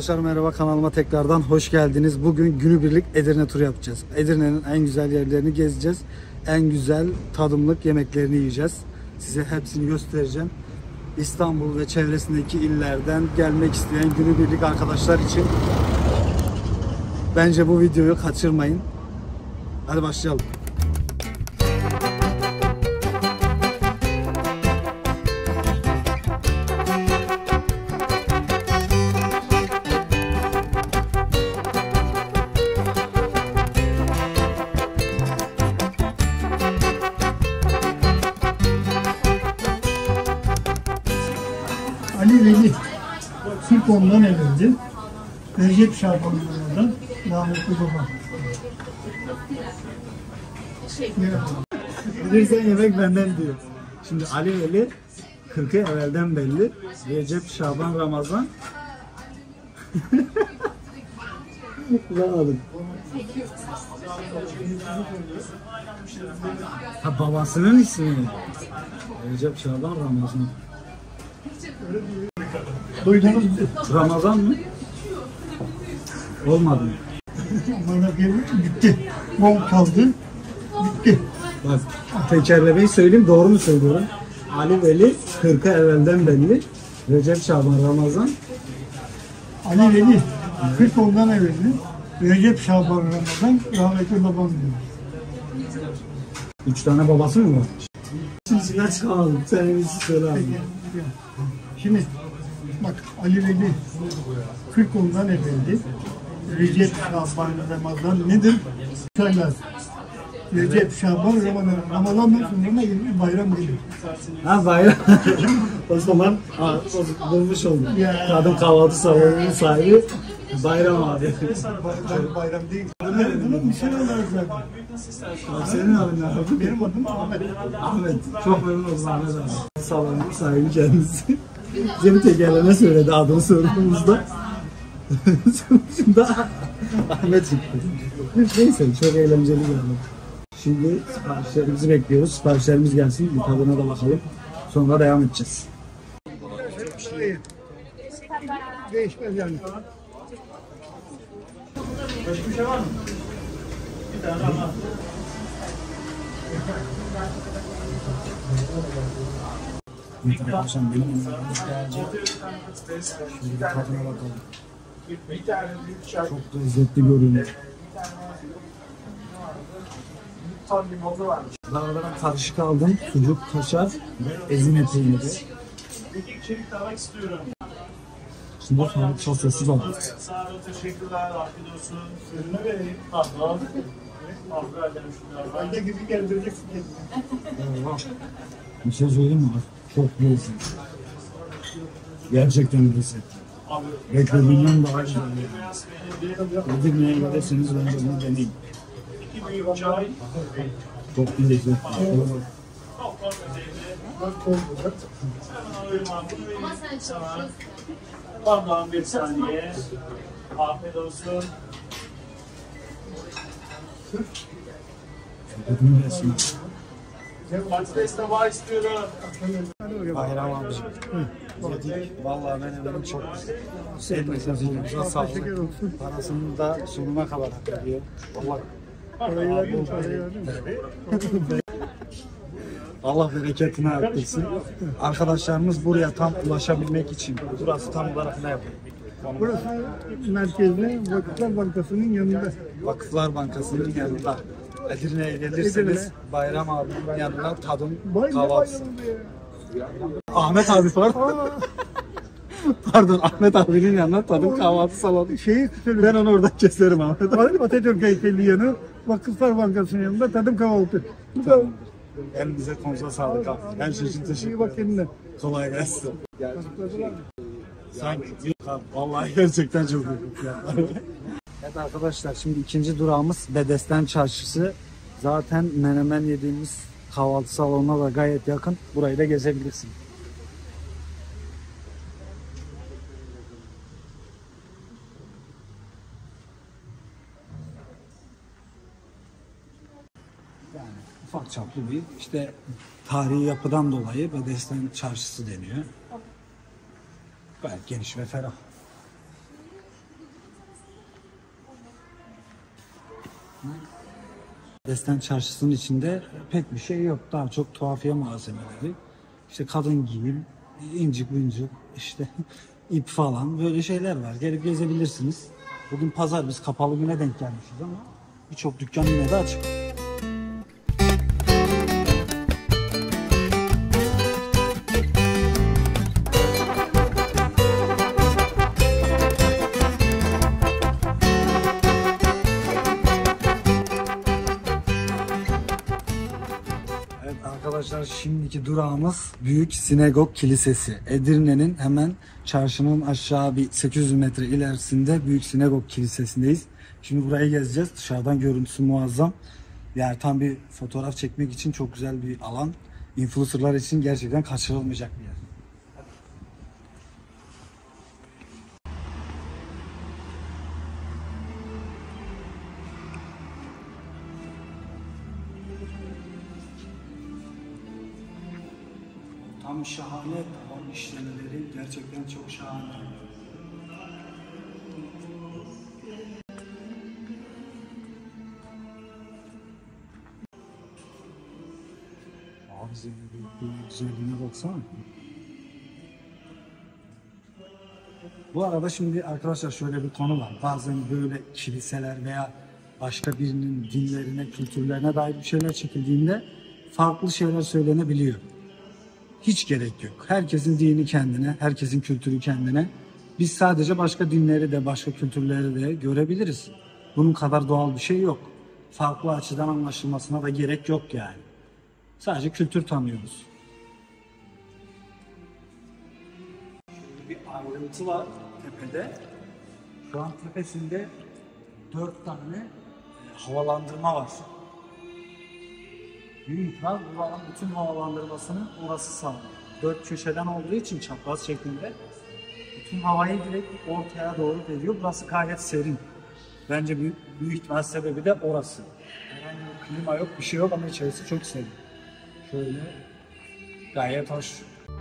Arkadaşlar merhaba, kanalıma tekrardan hoş geldiniz. Bugün günübirlik Edirne turu yapacağız. Edirne'nin en güzel yerlerini gezeceğiz. En güzel tadımlık yemeklerini yiyeceğiz. Size hepsini göstereceğim. İstanbul ve çevresindeki illerden gelmek isteyen günübirlik arkadaşlar için bence bu videoyu kaçırmayın. Hadi başlayalım. Ali Veli Türkoğlu'ndan evlendi. Recep Şaban'dan rahmetli baba. Bilirsen yemek benden diyor. Şimdi Ali Veli 40'ı evvelden belli. Recep, Şaban, Ramazan. Ulan ha, babasının ismi. Recep, Şaban, Ramazan. Duydunuz mu? Ramazan mı? Olmadı mı? Bana gelmiş gitti. Bol kaldı. Gitti. Bak, tekerlemeyi söyleyeyim, doğru mu söylüyorum? Ali Veli 40'ı evvelden belli. Recep, Şaban, Ramazan. Ali Veli Türkoğlu'ndan evlendi. Recep Şaban Ramazan rahmetli babam diyor. 3 tane babası mı var? İçinden çıkamadım. Sen en iyisi söyle abi. Şimdi bak, Ali Veli Türkoğlu'ndan evlendi. Recep Şaban Ramazan nedir? Söyler. Recep Şaban Ramazan'dan sonra yeni bayram geliyor. Ha, bayram. O zaman bulmuş oldum. Kadın kahvaltı salonunun sahibi Bayram abi. Bayram değil. Bunun bir şey olarak zaten. Abi senin adın ne abi? Benim adım Ahmet. Ahmet. Çok memnun oldum Ahmet abi. Salonun sahibi kendisi. Bize bir tekerleme söyledi adını sorduğumuzda. Şimdi Ahmet çıktı. Neyse, çok eğlenceli geldi. Şimdi siparişlerimizi bekliyoruz. Siparişlerimiz gelsin. Bir tadına da bakalım. Sonra devam edeceğiz. Değişmez yani. Başka bir şey var mı? Bir tane ama. Akşam benim önümüz gelecek. Şimdi bir tadına bakalım. Bir tane büyük çay. Çok lezzetli görünüyor. Tam limonlu varmış. Dağlardan karışık aldım. Sucuk, kaşar ve ezine peyniri. Bir içerik almak istiyorum. Şimdi tavuk sosyosu var. Sağ olun, teşekkürler. Afiyet olsun. Ürünü vereyim. Tamam. Ayda gibi geldireceksin. Bir şey söyleyeyim mi? Çok lezzetli. Gerçekten lezzetli. Beklediğimden daha güzel. Edirne'ye gelirseniz bence bunu deneyin. İki büyük çay. Çok lezzetli. Pardon, bir saniye. Afiyet olsun. Patates tabağı istiyorum. Bayram abicim. Yedik. Vallahi benim çok güzel. Sağ olun. Parasını da sonuna kadar hak ediyor. Allah bereketini arttırsın. Arkadaşlarımız buraya tam ulaşabilmek için, burası tam olarak ne yapıyor? Burası merkezde Vakıflar Bankası'nın yanında. Vakıflar Bankası'nın yanında. Edirne'ye gelirseniz Bayram abinin yanına tadım kahvaltısı. Ahmet abi pardon. Pardon, Ahmet abinin yanına tadım kahvaltı salonu. Ben onu oradan keserim Ahmet abi. Atatürk heykeli yanı Vakıflar Bankası'nın yanında tadım kahvaltı. Elinize konuza sağlık abi. Her şey için teşekkür Bak ederim. kendine. Kolay gelsin. Sanki yok abi. Vallahi gerçekten çok iyi. Evet arkadaşlar, şimdi ikinci durağımız Bedesten Çarşısı. Zaten menemen yediğimiz kahvaltı salonuna da gayet yakın. Burayı da gezebilirsin. Yani ufak çaplı bir işte tarihi yapıdan dolayı Bedesten Çarşısı deniyor. Gayet geniş ve ferah. Destan Çarşısı'nın içinde pek bir şey yok. Daha çok tuhafiye malzemeleri. İşte kadın giyim, incik büncük, işte ip falan böyle şeyler var. Gelip gezebilirsiniz. Bugün pazar, biz kapalı güne denk gelmişiz ama birçok dükkan yine de açık. Arkadaşlar, şimdiki durağımız Büyük Sinagog Kilisesi. Edirne'nin hemen çarşının aşağı bir 800 metre ilerisinde Büyük Sinagog Kilisesi'ndeyiz. Şimdi burayı gezeceğiz. Dışarıdan görüntüsü muazzam. Yani tam bir fotoğraf çekmek için çok güzel bir alan. Influencerlar için gerçekten kaçırılmayacak bir yer. Tam şahane, tavan işlemeleri gerçekten çok şahane. Abi bir güzelliğine baksana. Bu arada şimdi arkadaşlar şöyle bir konu var. Bazen böyle kiliseler veya başka birinin dinlerine, kültürlerine dair bir şeyler çekildiğinde farklı şeyler söylenebiliyor. Hiç gerek yok. Herkesin dini kendine, herkesin kültürü kendine. Biz sadece başka dinleri de, başka kültürleri de görebiliriz. Bunun kadar doğal bir şey yok. Farklı açıdan anlaşılmasına da gerek yok yani. Sadece kültür tanıyoruz. Şöyle bir ayrıntı var tepede. Şu an tepesinde 4 tane havalandırma var. Büyük var. Buranın bütün havalandırmasını orası sağlıyor. 4 köşeden olduğu için çapraz şeklinde bütün havayı direkt ortaya doğru veriyor. Burası gayet serin. Bence büyük ihtimal sebebi de orası. Herhangi bir klima yok, bir şey yok ama içerisi çok serin. Şöyle gayet hoş.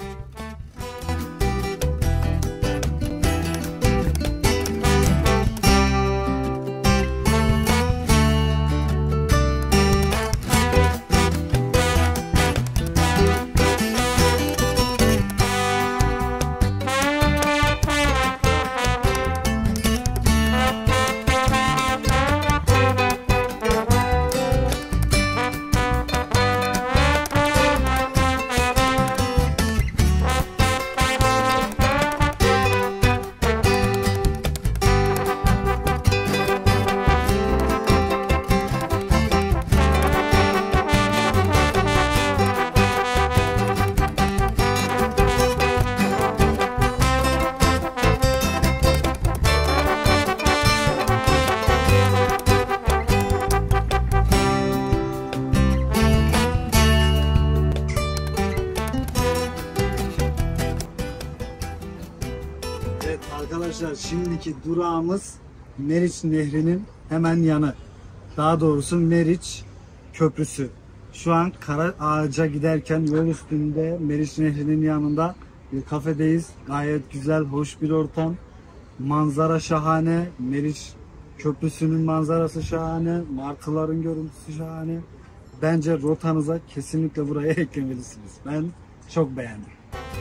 Arkadaşlar, şimdiki durağımız Meriç Nehri'nin hemen yanı. Daha doğrusu Meriç Köprüsü. Şu an Kara Ağaç'a giderken yol üstünde Meriç Nehri'nin yanında bir kafedeyiz. Gayet güzel, hoş bir ortam. Manzara şahane. Meriç Köprüsü'nün manzarası şahane. Martıların görüntüsü şahane. Bence rotanıza kesinlikle buraya eklemelisiniz. Ben çok beğendim.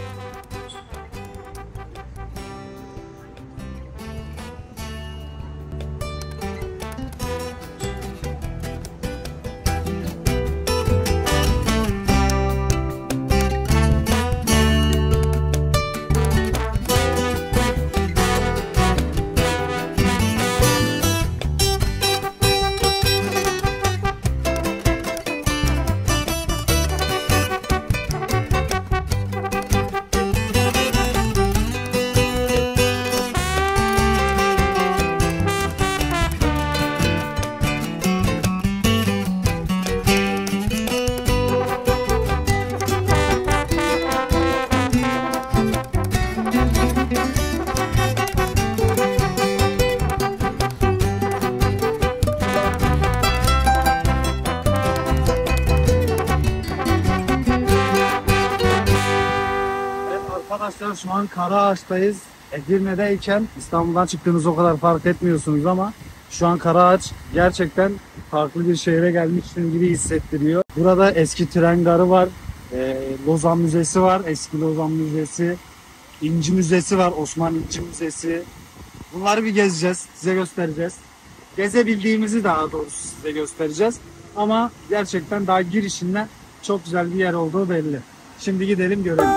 Arkadaşlar, şu an Karaağaç'tayız. Edirne'deyken İstanbul'dan çıktığınız o kadar fark etmiyorsunuz ama Şu an Karaağaç gerçekten farklı bir şehre gelmişsin gibi hissettiriyor. Burada eski tren garı var. Lozan Müzesi var. Eski Lozan Müzesi. İnci Müzesi var. Osman İnci Müzesi. Bunları bir gezeceğiz. Size göstereceğiz. Gezebildiğimizi daha doğrusu size göstereceğiz. Ama gerçekten daha girişinden çok güzel bir yer olduğu belli. Şimdi gidelim görelim.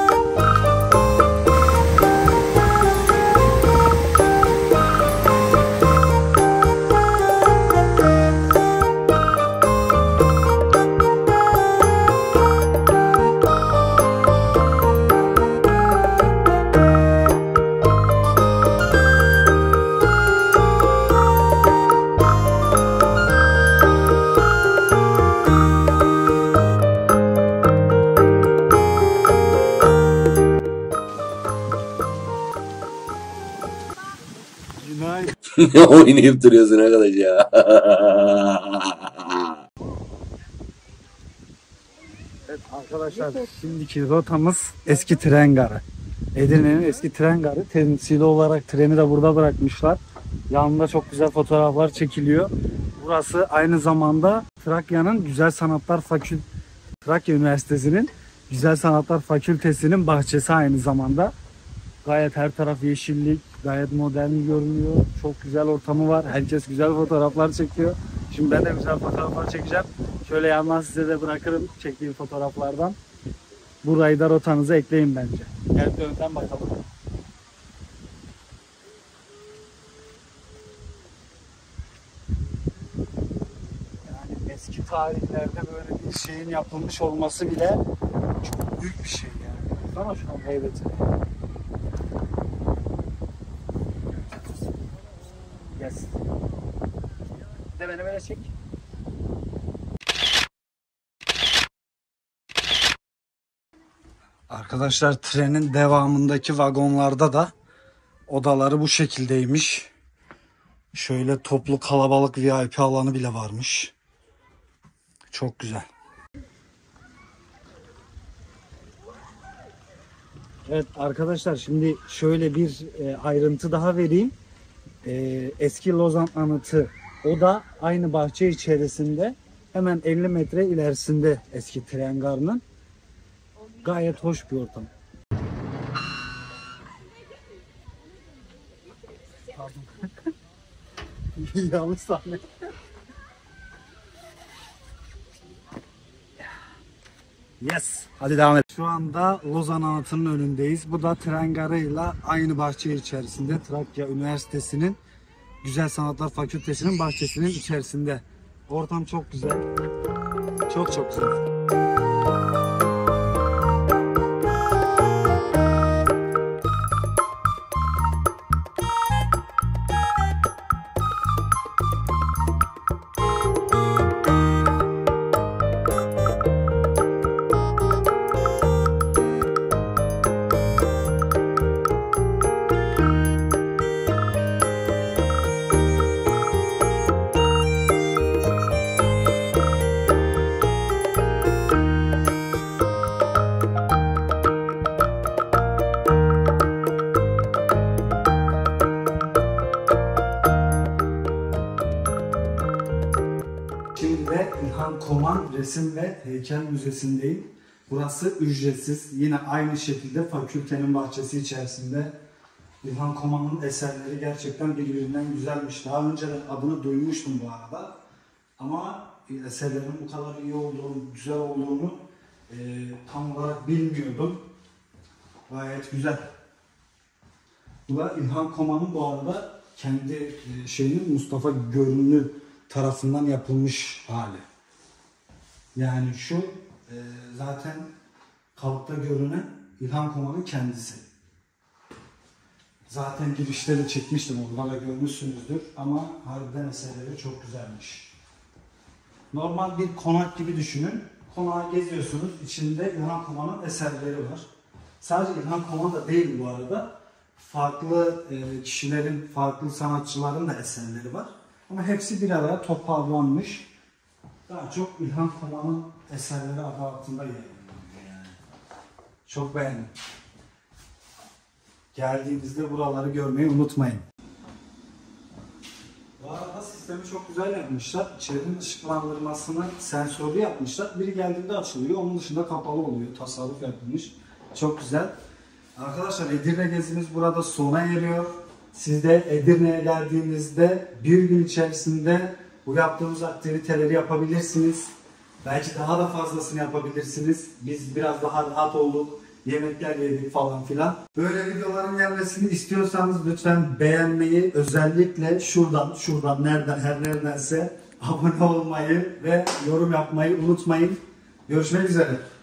Ne oynayıp duruyorsun arkadaş ya? Evet arkadaşlar, şimdiki rotamız eski tren garı. Edirne'nin eski tren garı. Temsili olarak treni de burada bırakmışlar. Yanında çok güzel fotoğraflar çekiliyor. Burası aynı zamanda Trakya'nın Güzel Sanatlar Trakya Üniversitesi'nin Güzel Sanatlar Fakültesi'nin bahçesi aynı zamanda. Gayet her taraf yeşillik, gayet modern görünüyor. Çok güzel ortamı var. Herkes güzel fotoğraflar çekiyor. Şimdi ben de güzel fotoğraflar çekeceğim. Şöyle yandan size de bırakırım çektiğim fotoğraflardan. Burayı da rotanıza ekleyin bence. Gel bir önden bakalım. Yani eski tarihlerde böyle bir şeyin yapılmış olması bile çok büyük bir şey yani. Baksana şu an heybeti. Yes. Bir de beni böyle çek. Arkadaşlar, trenin devamındaki vagonlarda da odaları bu şekildeymiş. Şöyle toplu kalabalık VIP alanı bile varmış. Çok güzel. Evet arkadaşlar, şimdi şöyle bir ayrıntı daha vereyim. Eski Lozan Anıtı, o da aynı bahçe içerisinde, hemen 50 metre ilerisinde eski tren garının. Gayet hoş bir ortam. Yanlış sahne. Yes. Hadi devam et. Şu anda Lozan Anıtı'nın önündeyiz. Bu da tren garıyla aynı bahçe içerisinde. Trakya Üniversitesi'nin Güzel Sanatlar Fakültesi'nin bahçesinin içerisinde. Ortam çok güzel. Çok çok güzel. Şimdi de İlhan Koman Resim ve Heykel Müzesi'ndeyim. Burası ücretsiz. Yine aynı şekilde fakültenin bahçesi içerisinde. İlhan Koman'ın eserleri gerçekten birbirinden güzelmiş. Daha önce de adını duymuştum bu arada. Ama eserlerin bu kadar iyi olduğunu, güzel olduğunu tam olarak bilmiyordum. Gayet güzel. Bu da İlhan Koman'ın bu arada kendi şeyinin Mustafa Görünlü tarafından yapılmış hali. Yani şu zaten kalıpta görünen İlhan Koman'ın kendisi. Zaten girişte de çekmiştim, onlara görmüşsünüzdür ama harbiden eserleri çok güzelmiş. Normal bir konak gibi düşünün. Konağı geziyorsunuz, içinde İlhan Koman'ın eserleri var. Sadece İlhan Koman da değil bu arada. Farklı kişilerin, farklı sanatçıların da eserleri var. Ama hepsi bir araya toparlanmış. Daha çok İlhan Koman'ın eserleri adı altında yer alıyor yani. Çok beğendim. Geldiğinizde buraları görmeyi unutmayın. Bu arada sistemi çok güzel yapmışlar. İçerinin ışıklandırmasını sensörlü yapmışlar. Biri geldiğinde açılıyor, onun dışında kapalı oluyor. Tasarruf yapılmış. Çok güzel. Arkadaşlar Edirne gezimiz burada sona eriyor. Siz de Edirne'ye geldiğinizde bir gün içerisinde bu yaptığımız aktiviteleri yapabilirsiniz. Belki daha da fazlasını yapabilirsiniz. Biz biraz daha rahat olduk. Yemekler yedik falan filan. Böyle videoların gelmesini istiyorsanız lütfen beğenmeyi, özellikle şuradan neredense abone olmayı ve yorum yapmayı unutmayın. Görüşmek üzere.